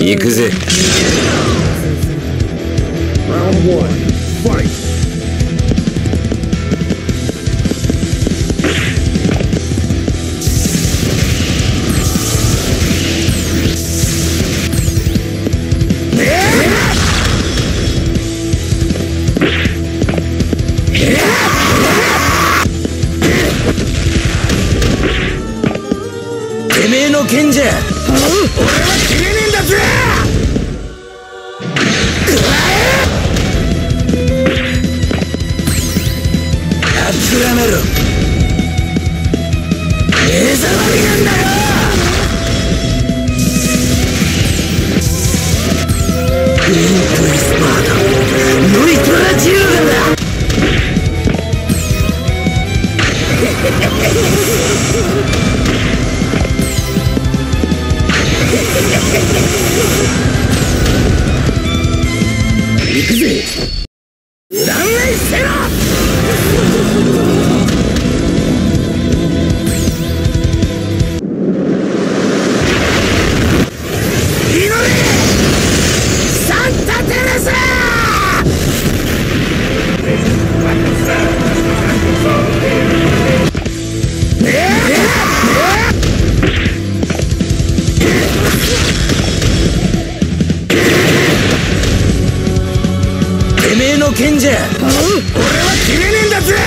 行くぜ。 Round 1, fight! てめえの剣じゃ。 俺は切れねえんだぜ。 諦めろ。目障りなんだよ。イントリスパーだ。ノイトラジューガだ。行くぜ。裏返してろ。祈れサンタテレサ。てめえの剣じゃ。俺は切れねえんだぜ。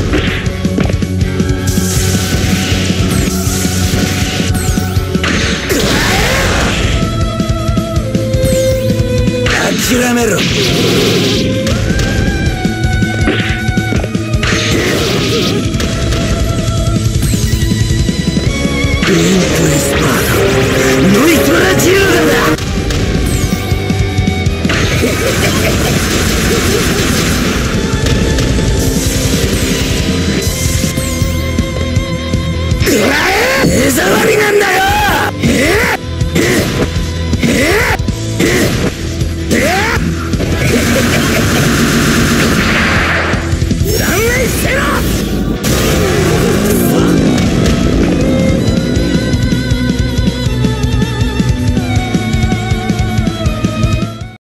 諦めろ。イントリスパーだ。ノイトラジューガだ。目障りなんだよ。